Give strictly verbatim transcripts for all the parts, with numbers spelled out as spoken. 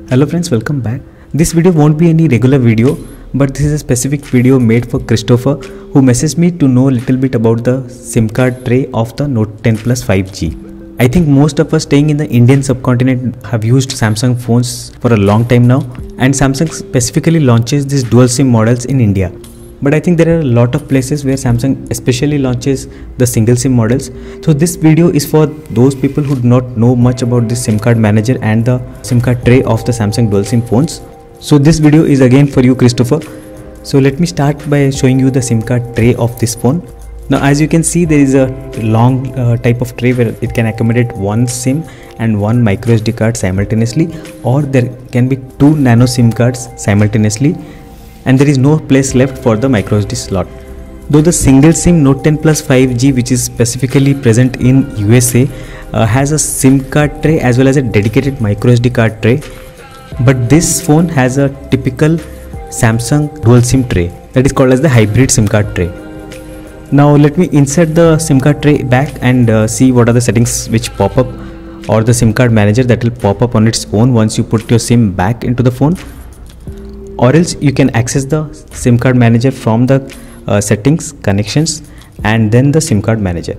Hello friends, welcome back. This video won't be any regular video, but this is a specific video made for Christopher, who messaged me to know a little bit about the SIM card tray of the Note ten Plus five G. I think most of us staying in the Indian subcontinent have used Samsung phones for a long time now, and Samsung specifically launches these dual SIM models in India. But I think there are a lot of places where Samsung especially launches the single SIM models. So this video is for those people who do not know much about this SIM card manager and the SIM card tray of the Samsung dual SIM phones. So this video is again for you, Christopher. So let me start by showing you the SIM card tray of this phone. Now as you can see, there is a long uh, type of tray where it can accommodate one SIM and one micro S D card simultaneously, or there can be two nano SIM cards simultaneously, and there is no place left for the micro S D slot. Though the single SIM Note ten Plus five G, which is specifically present in U S A, uh, has a SIM card tray as well as a dedicated micro S D card tray, but this phone has a typical Samsung dual SIM tray that is called as the hybrid SIM card tray. Now let me insert the SIM card tray back and uh, see what are the settings which pop up, or the SIM card manager that will pop up on its own once you put your SIM back into the phone. Or else you can access the SIM card manager from the uh, settings, connections, and then the SIM card manager.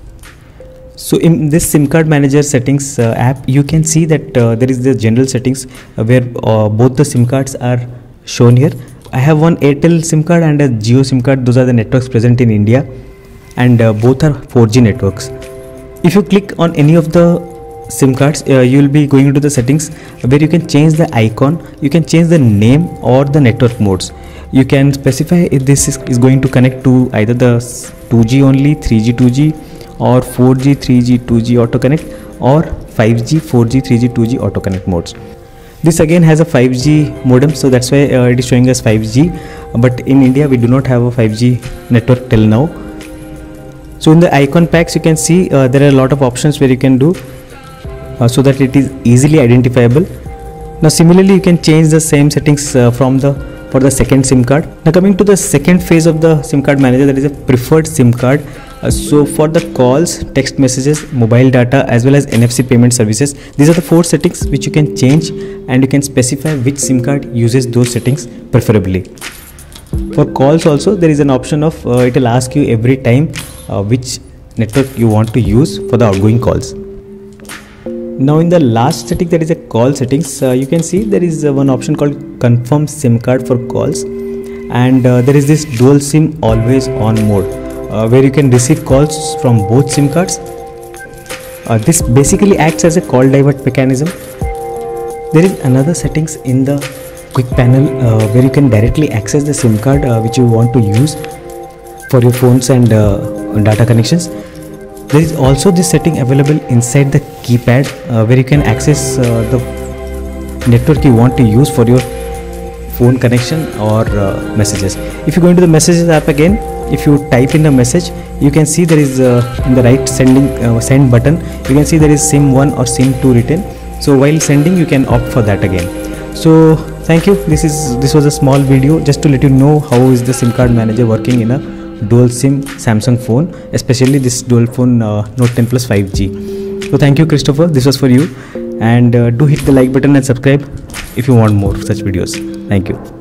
So in this SIM card manager settings uh, app, you can see that uh, there is the general settings uh, where uh, both the SIM cards are shown here. I have one Airtel SIM card and a Jio SIM card. Those are the networks present in India, and uh, both are four G networks. If you click on any of the SIM cards, uh, you will be going into the settings where you can change the icon, you can change the name or the network modes. You can specify if this is, is going to connect to either the two G only, three G, two G, or four G, three G, two G auto connect, or five G, four G, three G, two G auto connect modes. This again has a five G modem, so that's why uh, it is showing us five G, but in India we do not have a five G network till now. So in the icon packs you can see uh, there are a lot of options where you can do Uh, so that it is easily identifiable. Now similarly you can change the same settings uh, from the for the second SIM card. Now coming to the second phase of the SIM card manager, that is a preferred SIM card. Uh, so for the calls, text messages, mobile data, as well as N F C payment services, these are the four settings which you can change, and you can specify which SIM card uses those settings preferably. For calls also there is an option of uh, it will ask you every time uh, which network you want to use for the outgoing calls. Now in the last setting, that is a call settings, uh, you can see there is uh, one option called confirm SIM card for calls, and uh, there is this dual SIM always on mode uh, where you can receive calls from both SIM cards. Uh, this basically acts as a call divert mechanism. There is another settings in the quick panel uh, where you can directly access the SIM card uh, which you want to use for your phones and uh, data connections. There is also this setting available inside the keypad uh, where you can access uh, the network you want to use for your phone connection or uh, messages. If you go into the messages app again, if you type in the message, you can see there is uh, in the right sending uh, send button, you can see there is SIM one or SIM two written. So while sending you can opt for that again. So thank you. This is this was a small video just to let you know how is the SIM card manager working in a dual SIM Samsung phone, especially this dual phone uh, Note ten Plus five G. So thank you, Christopher, this was for you, and uh, do hit the like button and subscribe if you want more such videos. Thank you.